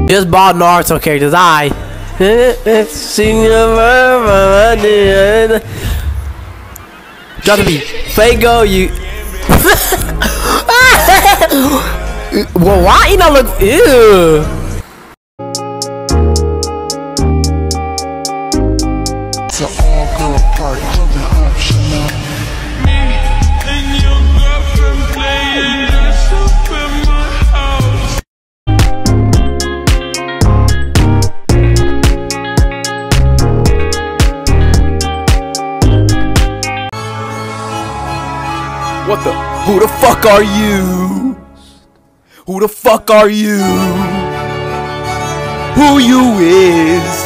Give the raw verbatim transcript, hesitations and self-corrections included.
Just bought Naruto characters. I sing drop the beat. Fago, you. Well, why you not look? Ew. It's an all-girl party. What the? Who the fuck are you? Who the fuck are you? Who you is?